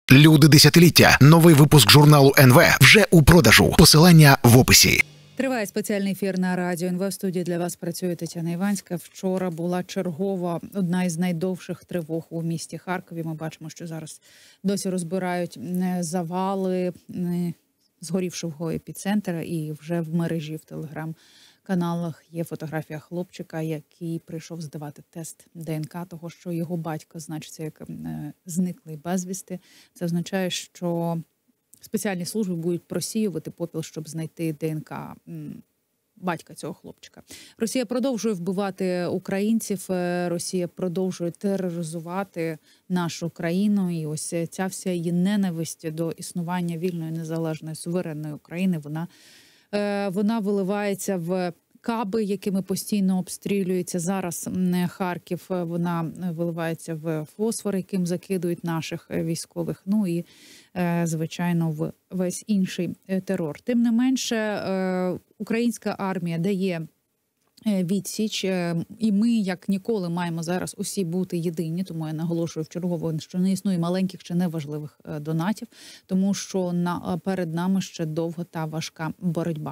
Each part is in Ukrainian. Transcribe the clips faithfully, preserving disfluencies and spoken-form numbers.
Люди десятиліття. Новий випуск журналу ен ве вже у продажу. Посилання в описі. Триває спеціальний ефір на радіо ен ве. В студії для вас працює Тетяна Іванська. Вчора була чергова, одна із найдовших тривог у місті Харкові. Ми бачимо, що зараз досі розбирають завали згорівшого епіцентра. І вже в мережі, в телеграм-каналах є фотографія хлопчика, який прийшов здавати тест де ен ка того, що його батько значиться як зниклий безвісти. Це означає, що спеціальні служби будуть просіювати попіл, щоб знайти де ен ка батька цього хлопчика. Росія продовжує вбивати українців, Росія продовжує тероризувати нашу країну. І ось ця вся її ненависть до існування вільної, незалежної, суверенної України, вона, вона виливається в каби, якими постійно обстрілюється. Зараз Харків, вона виливається в фосфор, яким закидують наших військових. Ну і, звичайно, в весь інший терор. Тим не менше, українська армія дає відсіч, і ми, як ніколи, маємо зараз усі бути єдині, тому я наголошую вчергово, що не існує маленьких чи неважливих донатів, тому що на, перед нами ще довга та важка боротьба.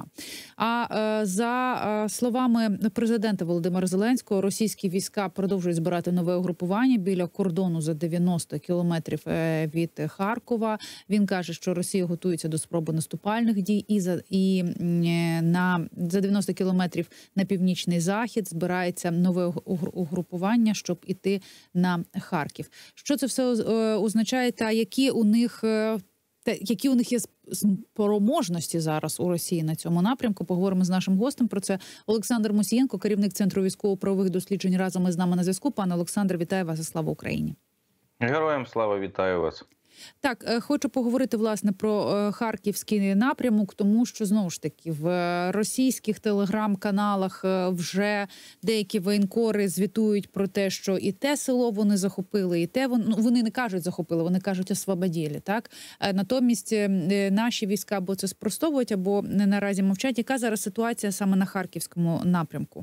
А за словами президента Володимира Зеленського, російські війська продовжують збирати нове угрупування біля кордону за дев'яносто кілометрів від Харкова. Він каже, що Росія готується до спроби наступальних дій і за, і на, за дев'яносто кілометрів на північ захід збирається нове угрупування, щоб іти на Харків. Що це все означає та які у них які у них є спроможності зараз у Росії на цьому напрямку? Поговоримо з нашим гостем про це. Олександр Мусієнко, керівник Центру військово-правових досліджень, разом із нами на зв'язку. Пане Олександр, вітаю вас і слава Україні. Героям слава, вітаю вас. Так, хочу поговорити, власне, про харківський напрямок, тому що, знову ж таки, в російських телеграм-каналах вже деякі воєнкори звітують про те, що і те село вони захопили, і те вони, ну, вони не кажуть захопили, вони кажуть освободили, так? Натомість наші війська або це спростовують, або наразі мовчать. Яка зараз ситуація саме на харківському напрямку?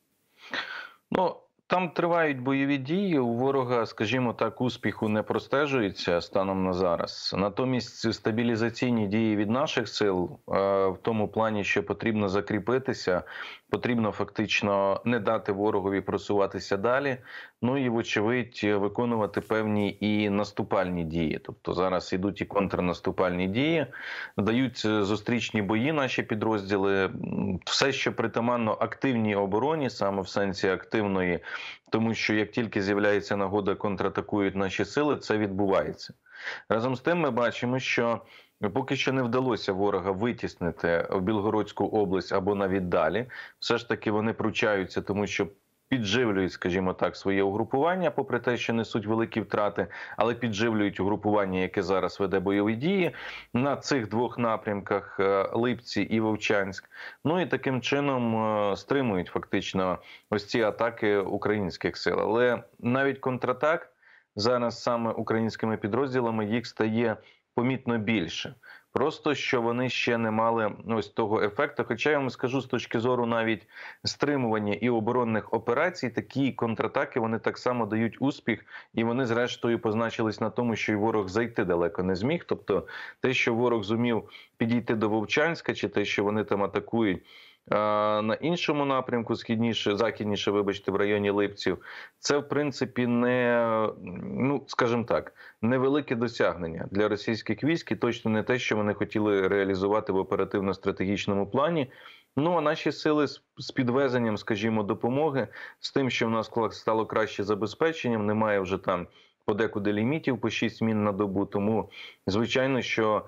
Ну, там тривають бойові дії, у ворога, скажімо так, успіху не простежується станом на зараз. Натомість стабілізаційні дії від наших сил в тому плані, що потрібно закріпитися, потрібно фактично не дати ворогові просуватися далі, ну і, вочевидь, виконувати певні і наступальні дії. Тобто зараз йдуть і контрнаступальні дії, дають зустрічні бої наші підрозділи, все, що притаманно активній обороні, саме в сенсі активної, тому що як тільки з'являється нагода, контратакують наші сили, це відбувається. Разом з тим ми бачимо, що поки що не вдалося ворога витіснити в Білгородську область або навіть далі. Все ж таки вони пручаються, тому що підживлюють, скажімо так, своє угрупування, попри те, що несуть великі втрати, але підживлюють угрупування, яке зараз веде бойові дії на цих двох напрямках – Липці і Вовчанськ. Ну і таким чином стримують фактично ось ці атаки українських сил. Але навіть контратак зараз саме українськими підрозділами їх стає помітно більше. Просто, що вони ще не мали ось того ефекту. Хоча, я вам скажу, з точки зору навіть стримування і оборонних операцій, такі контратаки, вони так само дають успіх. І вони, зрештою, позначились на тому, що і ворог зайти далеко не зміг. Тобто, те, що ворог зумів підійти до Вовчанська, чи те, що вони там атакують на іншому напрямку, східніше, західніше, вибачте, в районі Липців, це, в принципі, не, ну, скажімо так, невелике досягнення для російських військ і точно не те, що вони хотіли реалізувати в оперативно-стратегічному плані. Ну, а наші сили з підвезенням, скажімо, допомоги, з тим, що в нас стало краще забезпеченням, немає вже там подекуди лімітів по шість мін на добу, тому, звичайно, що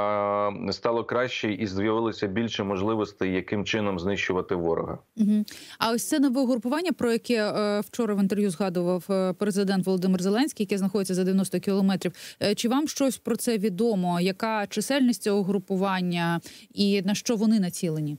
е, стало краще і з'явилося більше можливостей, яким чином знищувати ворога. Угу. А ось це нове угрупування, про яке е, вчора в інтерв'ю згадував президент Володимир Зеленський, яке знаходиться за дев'яносто кілометрів. Е, чи вам щось про це відомо? Яка чисельність цього угрупування і на що вони націлені?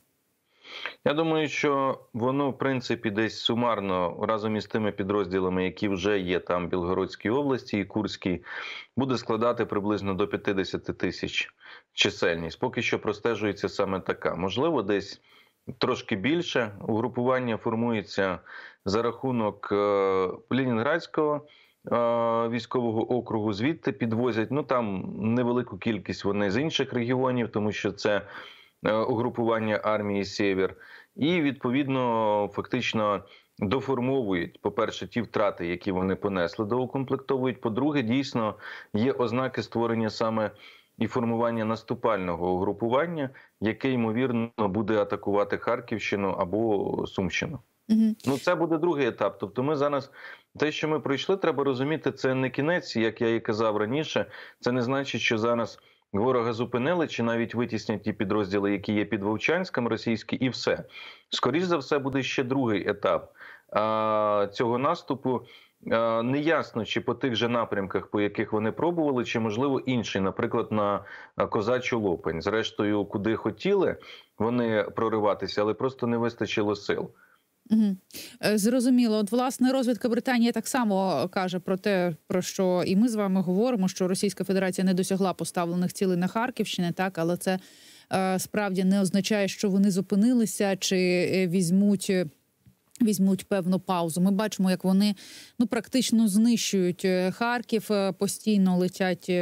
Я думаю, що воно, в принципі, десь сумарно, разом із тими підрозділами, які вже є там в Білгородській області і Курській, буде складати приблизно до п'ятдесят тисяч чисельність. Поки що простежується саме така. Можливо, десь трошки більше. Угрупування формується за рахунок Ленінградського військового округу, звідти підвозять. Ну там невелику кількість вони з інших регіонів, тому що це угрупування армії «Сєвєр». І, відповідно, фактично доформовують, по-перше, ті втрати, які вони понесли, доукомплектовують. По-друге, дійсно, є ознаки створення саме і формування наступального угрупування, яке, ймовірно, буде атакувати Харківщину або Сумщину. Угу. Ну, це буде другий етап. Тобто ми зараз, те, що ми пройшли, треба розуміти, це не кінець, як я і казав раніше. Це не значить, що зараз ворога зупинили, чи навіть витіснять ті підрозділи, які є під Вовчанськом, російські, і все. Скоріше за все, буде ще другий етап а, цього наступу. А, неясно, чи по тих же напрямках, по яких вони пробували, чи, можливо, інший, наприклад, на Козачу Лопань. Зрештою, куди хотіли вони прориватися, але просто не вистачило сил. Угу. Зрозуміло. От, власне, розвідка Британії так само каже про те, про що і ми з вами говоримо, що Російська Федерація не досягла поставлених цілей на Харківщині, так, але це е, справді не означає, що вони зупинилися чи візьмуть візьмуть певну паузу. Ми бачимо, як вони ну практично знищують Харків, постійно летять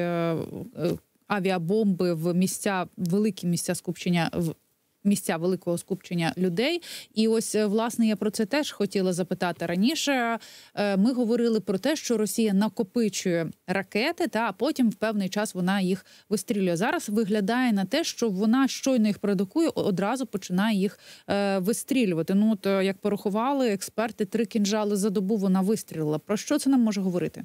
авіабомби в місця, великі місця скупчення в місця великого скупчення людей. І ось, власне, я про це теж хотіла запитати раніше. Ми говорили про те, що Росія накопичує ракети, та а потім в певний час вона їх вистрілює. Зараз виглядає на те, що вона щойно їх продукує, одразу починає їх е, вистрілювати. Ну, от, як порахували експерти, три кінжали за добу вона вистрілила. Про що це нам може говорити?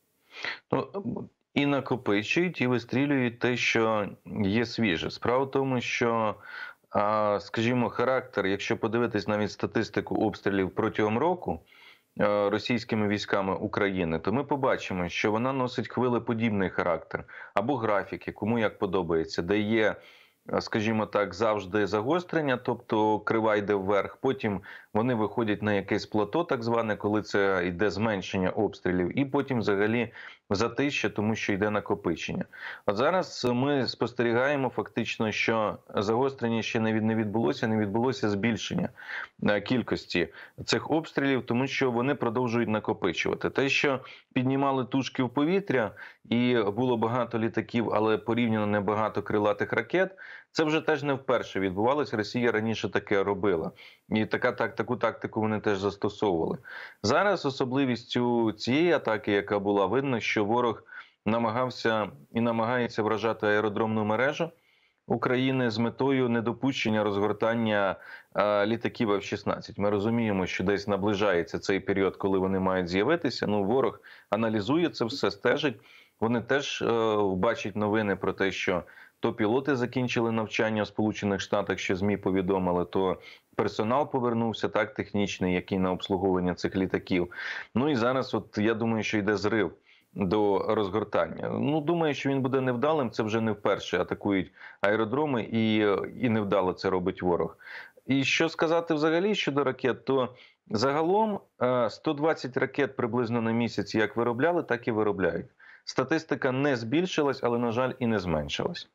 Ну, і накопичують, і вистрілюють те, що є свіже. Справа в тому, що скажімо, характер, якщо подивитись навіть статистику обстрілів протягом року російськими військами України, то ми побачимо, що вона носить хвилеподібний характер або графіки, кому як подобається, де є, скажімо так, завжди загострення, тобто крива йде вверх, потім вони виходять на якесь плато, так зване, коли це йде зменшення обстрілів, і потім взагалі затища, тому що йде накопичення. От зараз ми спостерігаємо фактично, що загострення ще не відбулося, не відбулося збільшення кількості цих обстрілів, тому що вони продовжують накопичувати. Те, що піднімали тушки в повітря, і було багато літаків, але порівняно небагато крилатих ракет, це вже теж не вперше відбувалося. Росія раніше таке робила. І така, так, таку тактику вони теж застосовували. Зараз особливістю цієї атаки, яка була, видно, що ворог намагався і намагається вражати аеродромну мережу України з метою недопущення розгортання а, літаків еф шістнадцять. Ми розуміємо, що десь наближається цей період, коли вони мають з'явитися. Ну, ворог аналізує це все, стежить. Вони теж е, бачать новини про те, що то пілоти закінчили навчання в Сполучених Штатах, що ЗМІ повідомили, то персонал повернувся, так, технічний, який на обслуговування цих літаків. Ну і зараз, от я думаю, що йде зрив до розгортання. Ну, думаю, що він буде невдалим, це вже не вперше атакують аеродроми, і, і невдало це робить ворог. І що сказати взагалі щодо ракет, то загалом сто двадцять ракет приблизно на місяць як виробляли, так і виробляють. Статистика не збільшилась, але, на жаль, і не зменшилась.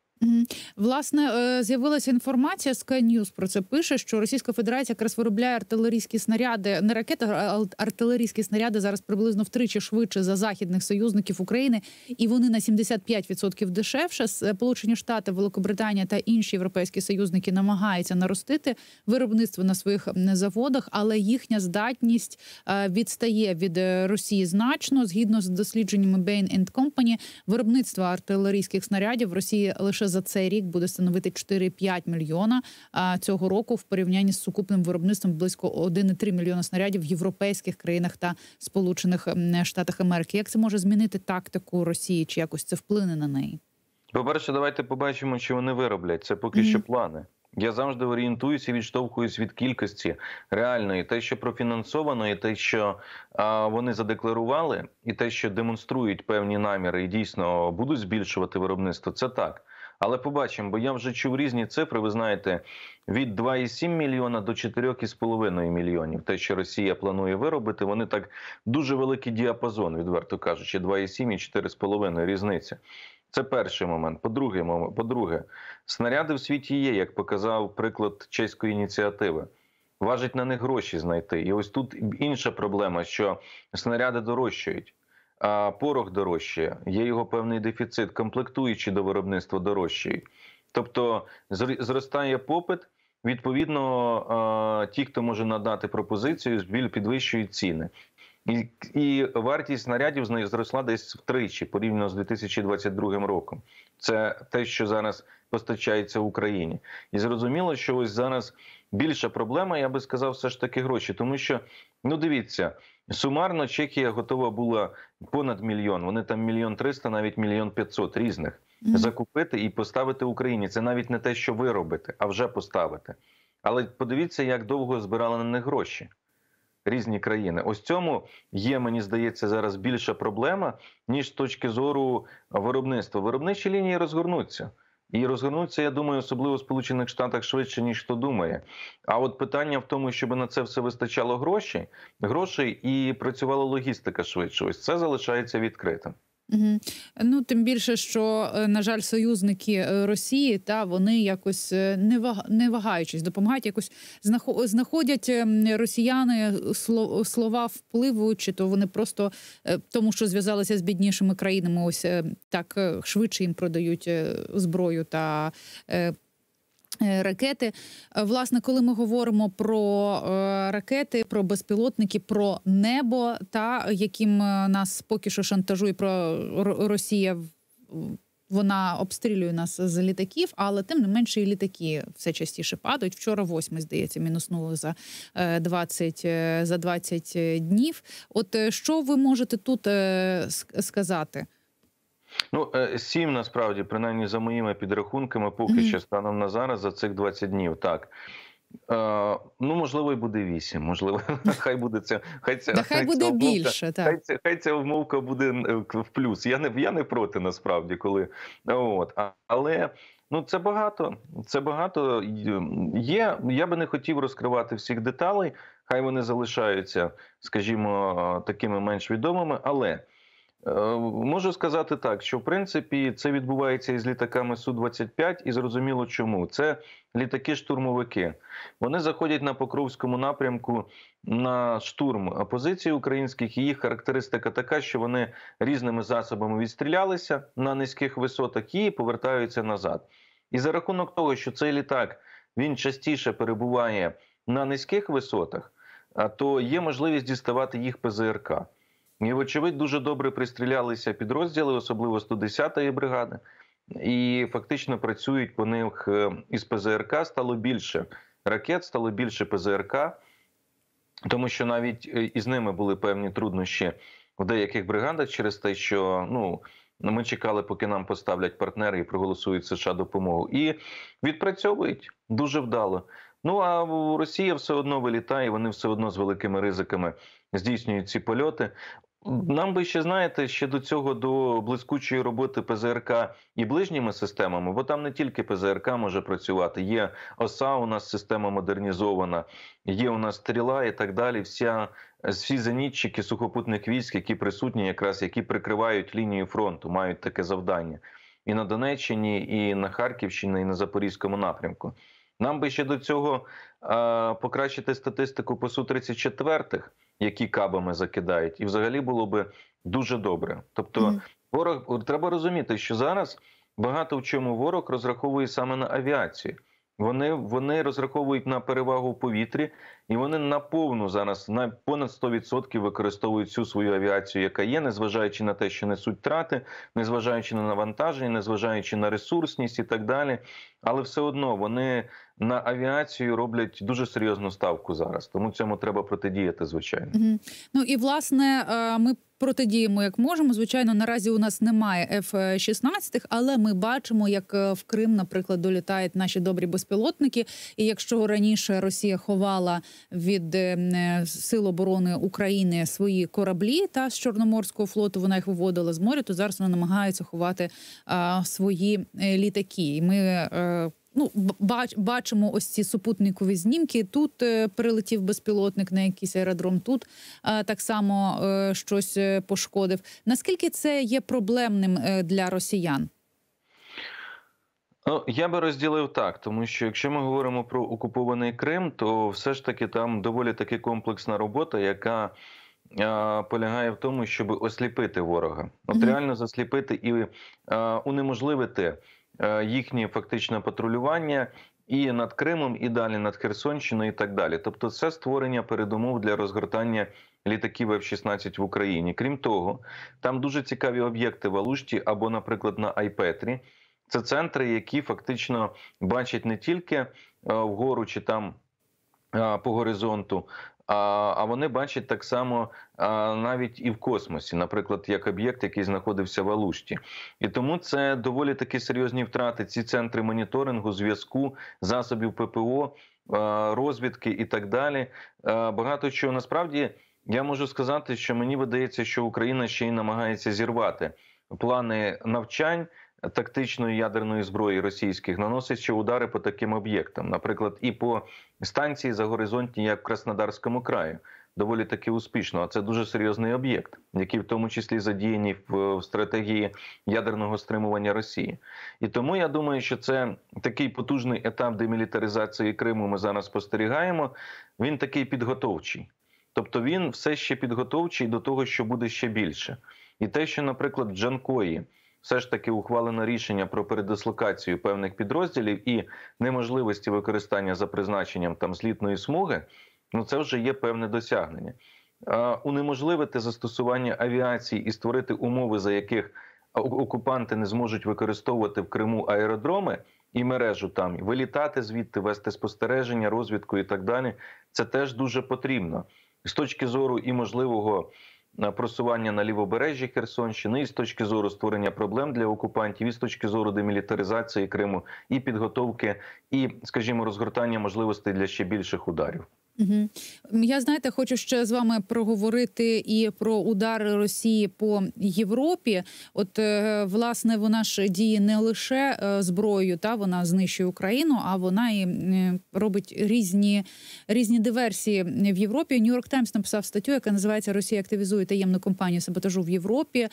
Власне, з'явилася інформація, Sky News про це пише, що Російська Федерація якраз виробляє артилерійські снаряди, не ракети, а артилерійські снаряди зараз приблизно втричі швидше за західних союзників України, і вони на сімдесят п'ять відсотків дешевше. Сполучені Штати, Великобританія та інші європейські союзники намагаються наростити виробництво на своїх заводах, але їхня здатність відстає від Росії значно. Згідно з дослідженнями Bain енд Company, виробництво артилерійських снарядів в Росії лише за цей рік буде становити чотири-п'ять мільйона цього року в порівнянні з сукупним виробництвом близько один цілих три мільйона снарядів в європейських країнах та Сполучених Штатах Америки. Як це може змінити тактику Росії, чи якось це вплине на неї? По-перше, давайте побачимо, що вони вироблять. Це поки mm-hmm. що плани. Я завжди орієнтуюся і відштовхуюсь від кількості реальної. Те, що профінансовано, і те, що а, вони задекларували, і те, що демонструють певні наміри і дійсно будуть збільшувати виробництво, це так. Але побачимо, бо я вже чув різні цифри, ви знаєте, від два цілих сім мільйона до чотири цілих п'ять мільйонів. Те, що Росія планує виробити, вони так дуже великий діапазон, відверто кажучи, два цілих сім і чотири цілих п'ять різниця. Це перший момент. По-друге, по-друге, снаряди в світі є, як показав приклад чеської ініціативи. Важить на них гроші знайти. І ось тут інша проблема, що снаряди дорожчають. а порох дорожчає, є його певний дефіцит, комплектуючі до виробництва дорожчають. Тобто зростає попит, відповідно ті, хто може надати пропозицію, підвищують ціни. І, і вартість снарядів зросла десь втричі порівняно з дві тисячі двадцять другим роком. Це те, що зараз постачається в Україні. І зрозуміло, що ось зараз більша проблема, я би сказав, все ж таки гроші. Тому що, ну дивіться, сумарно Чехія готова була понад мільйон, вони там мільйон триста, навіть мільйон п'ятсот різних, mm-hmm. закупити і поставити Україні. Це навіть не те, що ви робите, а вже поставити. Але подивіться, як довго збирали на них гроші різні країни. Ось цьому є, мені здається, зараз більша проблема, ніж з точки зору виробництва. Виробничі лінії розгорнуться. І розгорнуться, я думаю, особливо в Сполучених Штатах швидше, ніж хто думає. А от питання в тому, щоб на це все вистачало грошей, грошей і працювала логістика швидше. Ось це залишається відкритим. Угу. Ну, тим більше, що, на жаль, союзники Росії, та вони якось не, ваг... не вагаючись, допомагають, якось знаходять росіяни слова впливу, чи то вони просто тому, що зв'язалися з біднішими країнами, ось так швидше їм продають зброю та ракети. Власне, коли ми говоримо про ракети, про безпілотники, про небо, та яким нас поки що шантажує про Росія, вона обстрілює нас з літаків, але тим не менше і літаки все частіше падають. Вчора восьми, здається, мінуснули за двадцять, за двадцять днів. От що ви можете тут сказати? Ну, сім, насправді, принаймні за моїми підрахунками, поки mm-hmm. що станом на зараз, за цих двадцять днів, так. Е, ну, можливо, і буде вісім, можливо, хай буде це, хай ця, да, хай хай буде ця більше, умовка, так. Хай ця, хай ця умовка буде в плюс. Я не, я не проти, насправді, коли, от, але, ну, це багато, це багато є, я би не хотів розкривати всіх деталей, хай вони залишаються, скажімо, такими менш відомими, але можу сказати так, що в принципі це відбувається із літаками Су двадцять п'ять, і зрозуміло чому. Це літаки-штурмовики. Вони заходять на Покровському напрямку на штурм позицій українських, і їх характеристика така, що вони різними засобами відстрілялися на низьких висотах і повертаються назад. І за рахунок того, що цей літак, він частіше перебуває на низьких висотах, то є можливість діставати їх Пе Зе Ер Ка. І, вочевидь, дуже добре пристрілялися підрозділи, особливо сто десятої бригади, і фактично працюють по них із Пе Зе Ер Ка, стало більше ракет, стало більше Пе Зе Ер Ка, тому що навіть із ними були певні труднощі в деяких бригадах через те, що, ну, ми чекали, поки нам поставлять партнери і проголосують США допомогу. І відпрацьовують дуже вдало. Ну, а Росія все одно вилітає, вони все одно з великими ризиками здійснюють ці польоти. Нам би ще, знаєте, ще до цього, до блискучої роботи Пе Зе Ер Ка і ближніми системами, бо там не тільки Пе Зе Ер Ка може працювати, є ОСА, у нас система модернізована, є у нас стріла і так далі, вся, всі зенітчики сухопутних військ, які присутні якраз, які прикривають лінію фронту, мають таке завдання. І на Донеччині, і на Харківщині, і на Запорізькому напрямку. Нам би ще до цього а, покращити статистику по Су тридцять чотири, які кабами закидають, і взагалі було би дуже добре. Тобто mm. ворог, треба розуміти, що зараз багато в чому ворог розраховує саме на авіацію. Вони, вони розраховують на перевагу в повітрі, і вони наповну зараз, на понад сто відсотків використовують всю свою авіацію, яка є, незважаючи на те, що несуть втрати, незважаючи на навантаження, незважаючи на ресурсність і так далі. Але все одно вони на авіацію роблять дуже серйозну ставку зараз. Тому цьому треба протидіяти, звичайно. Угу. Ну і, власне, ми протидіємо як можемо. Звичайно, наразі у нас немає Еф шістнадцять, але ми бачимо, як в Крим, наприклад, долітають наші добрі безпілотники. І якщо раніше Росія ховала від Сил оборони України свої кораблі та з Чорноморського флоту, вона їх виводила з моря, то зараз вона намагається ховати а, свої літаки. І ми а, ну, бач, бачимо ось ці супутникові знімки. Тут е, прилетів безпілотник на якийсь аеродром, тут е, так само е, щось пошкодив. Наскільки це є проблемним е, для росіян? Ну, я би розділив так, тому що якщо ми говоримо про окупований Крим, то все ж таки там доволі таки комплексна робота, яка а, полягає в тому, щоб осліпити ворога. От Мгм. реально засліпити і а, унеможливити а, їхнє фактично патрулювання і над Кримом, і далі над Херсонщиною, і так далі. Тобто це створення передумов для розгортання літаків еф шістнадцять в Україні. Крім того, там дуже цікаві об'єкти в Алушті або, наприклад, на Айпетрі. Це центри, які фактично бачать не тільки а, вгору чи там а, по горизонту, а, а вони бачать так само а, навіть і в космосі, наприклад, як об'єкт, який знаходився в Алушті. І тому це доволі таки серйозні втрати. Ці центри моніторингу, зв'язку, засобів пе пе о, а, розвідки і так далі. А, багато чого. Насправді, я можу сказати, що мені видається, що Україна ще й намагається зірвати плани навчань тактичної ядерної зброї російських, наносячи удари по таким об'єктам. Наприклад, і по станції загоризонтній, як в Краснодарському краї. Доволі таки успішно. А це дуже серйозний об'єкт, який в тому числі задіяний в стратегії ядерного стримування Росії. І тому я думаю, що це такий потужний етап демілітаризації Криму ми зараз спостерігаємо. Він такий підготовчий. Тобто він все ще підготовчий до того, що буде ще більше. І те, що, наприклад, в Джанкої все ж таки ухвалено рішення про передислокацію певних підрозділів і неможливості використання за призначенням там злітної смуги, ну це вже є певне досягнення. А, унеможливити застосування авіації і створити умови, за яких окупанти не зможуть використовувати в Криму аеродроми і мережу там, вилітати звідти, вести спостереження, розвідку і так далі, це теж дуже потрібно. З точки зору і можливого просування на лівобережжі Херсонщини, і з точки зору створення проблем для окупантів, і з точки зору демілітаризації Криму, і підготовки, і, скажімо, розгортання можливостей для ще більших ударів. Угу. Я, знаєте, хочу ще з вами проговорити і про удари Росії по Європі. От, власне, вона ж діє не лише зброєю, та вона знищує Україну, а вона і робить різні, різні диверсії в Європі. Нью-Йорк Таймс написав статтю, яка називається «Росія активізує таємну кампанію саботажу в Європі».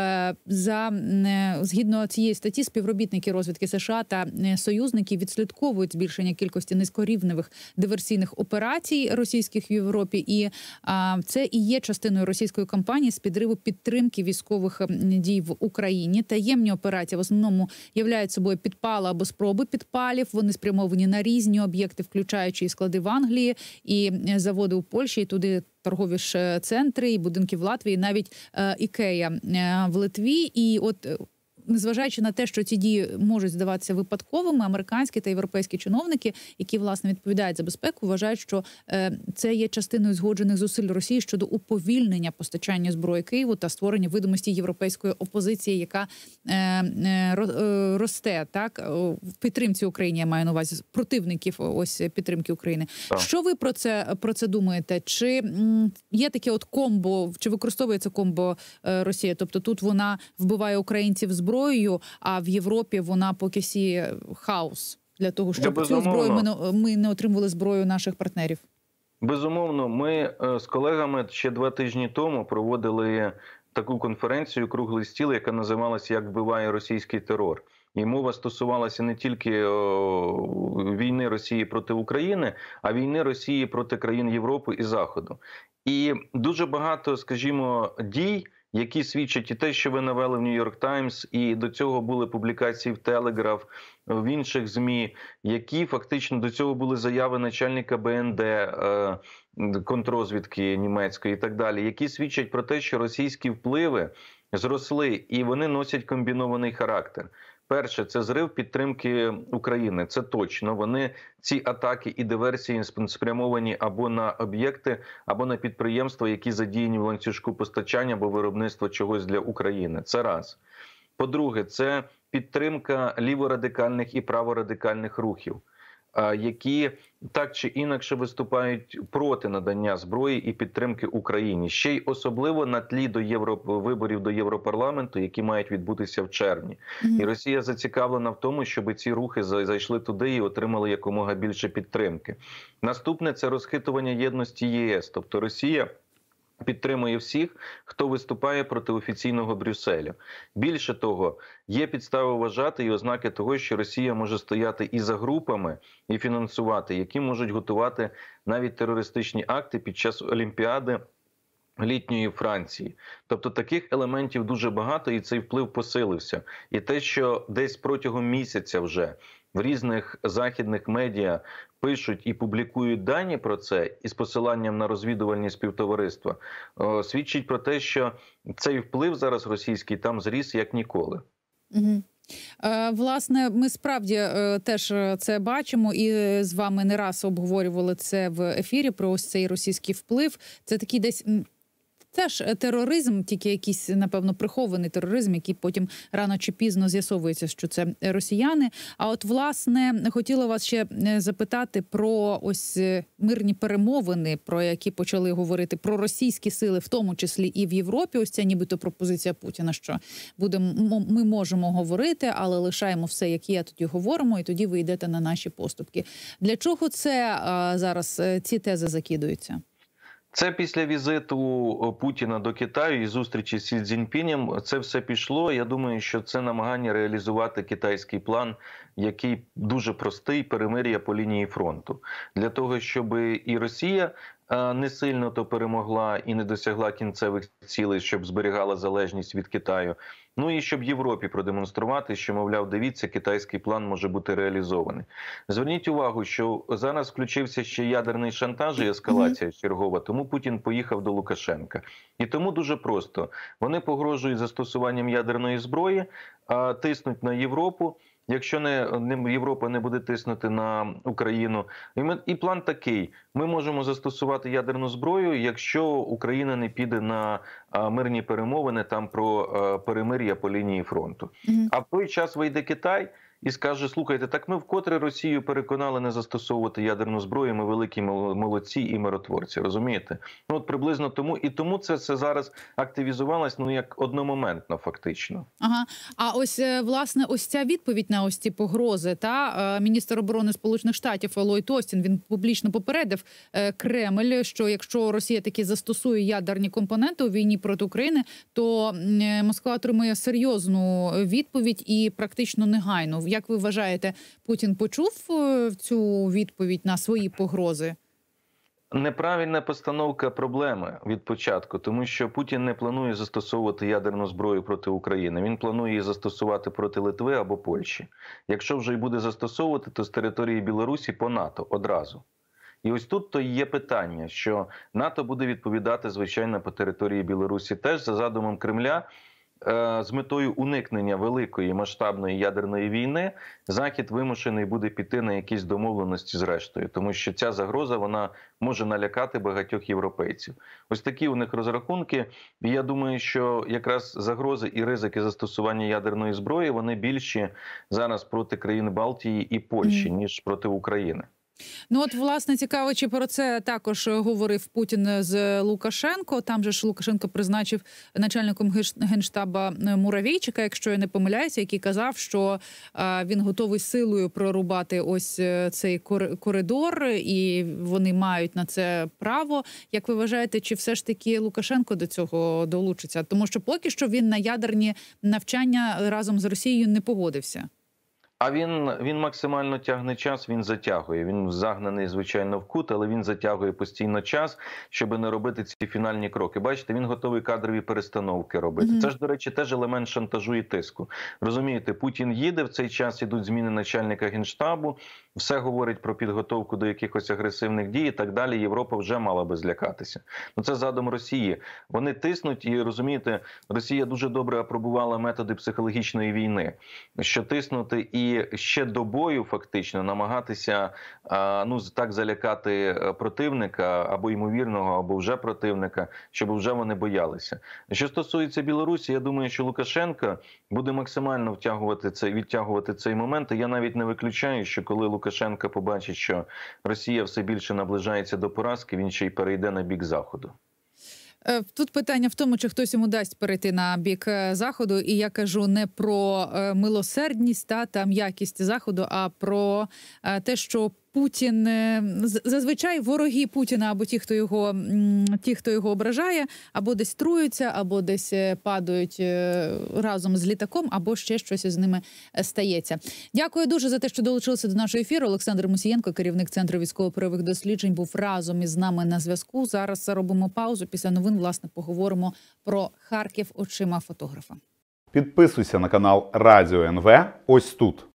За, згідно цієї статті, співробітники розвідки США та союзники відслідковують збільшення кількості низькорівневих диверсійних операцій російських в Європі, і а, це і є частиною російської кампанії з підриву підтримки військових дій в Україні. Таємні операції в основному являють собою підпали або спроби підпалів. Вони спрямовані на різні об'єкти, включаючи і склади в Англії, і заводи у Польщі, і туди торгові ж центри, і будинки в Латвії, і навіть е, Ікея е, в Литві. І от незважаючи на те, що ці дії можуть здаватися випадковими, американські та європейські чиновники, які, власне, відповідають за безпеку, вважають, що е, це є частиною згоджених зусиль Росії щодо уповільнення постачання зброї Києву та створення видимості європейської опозиції, яка е, е, росте, так, в підтримці України, я маю на увазі, противників ось підтримки України. Так. Що ви про це, про це думаєте? Чи м, є таке от комбо, чи використовується комбо е, Росія? Тобто тут вона вбиває українців зброєю, зброєю, а в Європі вона поки сі хаос для того, щоб цю зброю ми не, ми не отримували зброю наших партнерів. Безумовно, ми з колегами ще два тижні тому проводили таку конференцію «Круглий стіл», яка називалася «Як вбиває російський терор». І мова стосувалася не тільки о, війни Росії проти України, а війни Росії проти країн Європи і Заходу. І дуже багато, скажімо, дій, які свідчать і те, що ви навели в Нью-Йорк Таймс, і до цього були публікації в Телеграф, в інших ЗМІ, які фактично до цього були заяви начальника Бе Ен Де, контррозвідки німецької і так далі, які свідчать про те, що російські впливи зросли і вони носять комбінований характер. Перше, це зрив підтримки України, це точно. Вони, ці атаки і диверсії спрямовані або на об'єкти, або на підприємства, які задіяні в ланцюжку постачання або виробництва чогось для України. Це раз. По-друге, це підтримка ліворадикальних і праворадикальних рухів, які так чи інакше виступають проти надання зброї і підтримки Україні. Ще й особливо на тлі до євро... виборів до Європарламенту, які мають відбутися в червні. Mm-hmm. І Росія зацікавлена в тому, щоб ці рухи зайшли туди і отримали якомога більше підтримки. Наступне – це розхитування єдності Є Ес. Тобто Росія підтримує всіх, хто виступає проти офіційного Брюсселя. Більше того, є підстави вважати і ознаки того, що Росія може стояти і за групами, і фінансувати, які можуть готувати навіть терористичні акти під час Олімпіади літньої Франції. Тобто таких елементів дуже багато, і цей вплив посилився. І те, що десь протягом місяця вже в різних західних медіа пишуть і публікують дані про це із посиланням на розвідувальні співтовариства, свідчить про те, що цей вплив зараз російський там зріс як ніколи. Угу. Власне, ми справді теж це бачимо і з вами не раз обговорювали це в ефірі про ось цей російський вплив. Це такий десь теж тероризм, тільки якийсь, напевно, прихований тероризм, який потім рано чи пізно з'ясовується, що це росіяни. А от, власне, хотіла вас ще запитати про ось мирні перемовини, про які почали говорити, про російські сили, в тому числі і в Європі. Ось ця нібито пропозиція Путіна, що будемо, ми можемо говорити, але лишаємо все, як є, тоді говоримо, і тоді ви йдете на наші поступки. Для чого це а, зараз ці тези закидуються? Це після візиту Путіна до Китаю і зустрічі з Сі Цзіньпінем це все пішло. Я думаю, що це намагання реалізувати китайський план, який дуже простий, перемир'я по лінії фронту. Для того, щоб і Росія не сильно то перемогла і не досягла кінцевих цілей, щоб зберігала залежність від Китаю. Ну і щоб Європі продемонструвати, що, мовляв, дивіться, китайський план може бути реалізований. Зверніть увагу, що зараз включився ще ядерний шантаж і ескалація чергова, тому Путін поїхав до Лукашенка. І тому дуже просто. Вони погрожують застосуванням ядерної зброї, тиснуть на Європу. Якщо не, не Європа не буде тиснути на Україну, і, ми, і план такий: ми можемо застосувати ядерну зброю, якщо Україна не піде на а, мирні перемовини там про а, перемир'я по лінії фронту. Mm-hmm. А в той час вийде Китай і скаже: слухайте, так ми вкотре Росію переконали не застосовувати ядерну зброю, ми великі молодці і миротворці, розумієте? Ну от приблизно тому, і тому це, це зараз активізувалось, ну як одномоментно фактично. Ага, а ось, власне, ось ця відповідь на ось ці погрози, та міністр оборони Сполучених Штатів Ллойд Остін, він публічно попередив Кремль, що якщо Росія таки застосує ядерні компоненти у війні проти України, то Москва отримує серйозну відповідь і практично негайну. Як ви вважаєте, Путін почув цю відповідь на свої погрози? Неправильна постановка проблеми від початку, тому що Путін не планує застосовувати ядерну зброю проти України. Він планує її застосувати проти Литви або Польщі. Якщо вже й буде застосовувати, то з території Білорусі по НАТО одразу. І ось тут то є питання, що НАТО буде відповідати, звичайно, по території Білорусі теж за задумом Кремля. З метою уникнення великої масштабної ядерної війни Захід вимушений буде піти на якісь домовленості з рештою, тому що ця загроза, вона може налякати багатьох європейців. Ось такі у них розрахунки. І я думаю, що якраз загрози і ризики застосування ядерної зброї, вони більші зараз проти країн Балтії і Польщі, ніж проти України. Ну от, власне, цікаво, чи про це також говорив Путін з Лукашенко. Там же ж Лукашенко призначив начальником Генштаба Муравійчика, якщо я не помиляюся, який казав, що він готовий силою прорубати ось цей коридор, і вони мають на це право. Як ви вважаєте, чи все ж таки Лукашенко до цього долучиться? Тому що поки що він на ядерні навчання разом з Росією не погодився. А він, він максимально тягне час, він затягує. Він загнаний, звичайно, в кут, але він затягує постійно час, щоб не робити ці фінальні кроки. Бачите, він готовий кадрові перестановки робити. Mm-hmm. Це ж, до речі, теж елемент шантажу і тиску. Розумієте, Путін їде, в цей час ідуть зміни начальника Генштабу, все говорить про підготовку до якихось агресивних дій і так далі. Європа вже мала би злякатися. Ну це задум Росії. Вони тиснуть і, розумієте, Росія дуже добре апробувала методи психологічної війни, що тиснути і ще до бою фактично намагатися ну так залякати противника або ймовірного, або вже противника, щоб вже вони боялися. Що стосується Білорусі, я думаю, що Лукашенко буде максимально втягувати цей, відтягувати цей момент. І я навіть не виключаю, що коли Лукашенко побачить, що Росія все більше наближається до поразки, він ще й перейде на бік Заходу. Тут питання в тому, чи хтось йому дасть перейти на бік Заходу. І я кажу не про милосердність та там якість Заходу, а про те, що Путін, зазвичай вороги Путіна або ті, хто його, ті, хто його ображає, або десь труються, або десь падають разом з літаком, або ще щось із ними стається. Дякую дуже за те, що долучилися до нашого ефіру. Олександр Мусієнко, керівник Центру військово-правових досліджень, був разом із нами на зв'язку. Зараз робимо паузу. Після новин, власне, поговоримо про Харків очима фотографа. Підписуйся на канал Радіо ен ве ось тут.